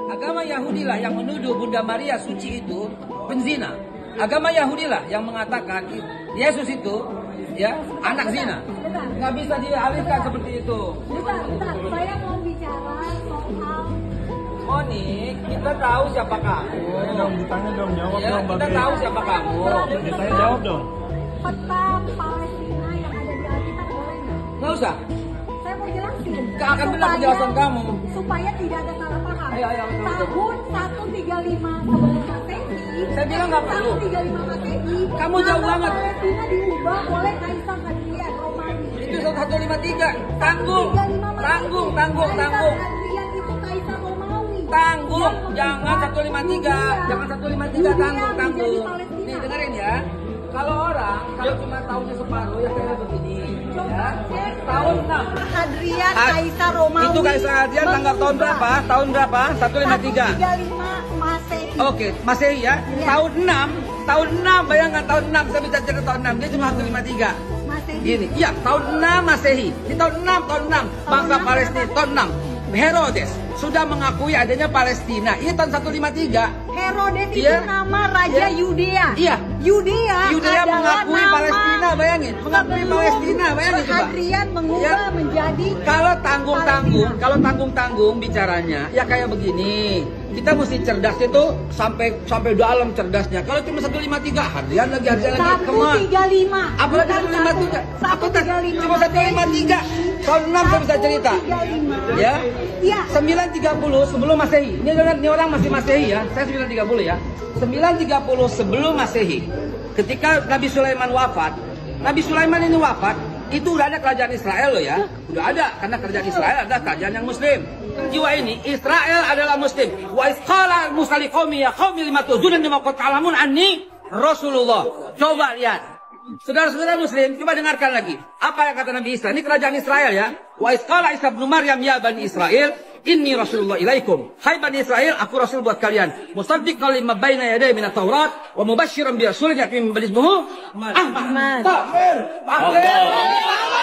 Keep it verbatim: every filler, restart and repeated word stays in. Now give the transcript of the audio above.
Agama Yahudi lah yang menuduh Bunda Maria suci itu penzina. Agama Yahudi lah yang mengatakan Yesus itu ya anak zina. Nggak bisa dialihkan seperti itu. Bentar, bentar. Saya mau bicara soal Moni, kita tahu siapa kamu. Tanya dong, ditanya dong, jawab Ya, dong. kita Bagai. tahu siapa kamu. Ditanya jawab dong. peta Palestina yang ada di Alkitab boleh nggak? Nggak usah. Saya mau jelasin. Nggak akan benar penjelasan kamu. Supaya tidak ada salah paham. Ayo, ayo, betul, betul. Tahun seratus tiga puluh lima sebelum Masehi. Saya bilang nggak perlu. seratus tiga puluh lima Masehi. Kamu jauh nama banget. Palestina diubah oleh Kaisar Hadrian Romawi. Itu seratus lima puluh tiga. Tanggung. Tanggung, tanggung, tanggung. Kaisar Hadrian itu Kaisar Romawi. Tanggung, Yang jangan membuat seratus lima puluh tiga, dunia. jangan seratus lima puluh tiga, Dunia tanggung, tanggung. menjadi Palestina. Nih dengerin ya, kalau orang kalau cuma tahunnya separuh ya kayak begini, ya. Tahun enam. Hadrian Ah, Kaisar Romawi. Itu Kaisar Hadrian tanggal tahun berapa? Tahun berapa? seratus lima puluh tiga. seratus tiga puluh lima Masehi. Oke, Masehi ya. Iya. Tahun enam, tahun enam, bayangkan tahun enam, saya bisa cerita tahun enam, dia cuma seratus lima puluh tiga. Masehi. Gini, iya, tahun enam Masehi. Di tahun enam, tahun enam, bangsa enam Palestina, berapa? tahun enam. Herodes sudah mengakui adanya Palestina. Ini tahun seratus lima puluh tiga. Herodes itu Iya. nama Raja Iya. Yudea. Iya. Yudea, Yudea adalah mengakui nama Palestina, bayangin. Mengakui sebelum Palestina, bayangin coba. Hadrian mengubah Ya. menjadi Kalau tanggung-tanggung, Palestina. kalau tanggung-tanggung bicaranya, ya kayak begini. Kita mesti cerdas itu sampai sampai dalam cerdasnya. Kalau cuma seratus lima puluh tiga, Hadrian lagi, Hadrian lagi, seratus come on. tiga puluh lima. Apa lagi seratus lima puluh tiga? Apa seratus tiga puluh lima. cuma seratus lima puluh tiga? Tahun enam saya bisa cerita. seratus tiga puluh lima. Ya. Iya. sembilan tiga puluh sebelum Masehi. Ini orang, ini orang masih Masehi ya. Saya sembilan tiga puluh ya. sembilan tiga puluh sebelum Masehi. Ketika Nabi Sulaiman wafat, Nabi Sulaiman ini wafat, itu udah ada kerajaan Israel loh ya. Udah ada, karena kerajaan Israel adalah kerajaan yang muslim. Jiwa ini Israel adalah muslim. Wa isqala Musa liqaumi ya qaumi lima tu'zunani bima qad ta'lamun anni Rasulullah. Coba lihat. Saudara-saudara muslim, coba dengarkan lagi. Apa yang kata Nabi Isa? Ini kerajaan Israel ya. Wa isqala Isa bin Maryam ya bani Israel, inni Rasulullah ilaikum. Hai bani Israel, aku rasul buat kalian. Musaddiqan lima baina yaday min at-Taurat wa mubasysyiran bi rasulin ya'ti min ba'di ismihi Ahmad. Takbir. Takbir.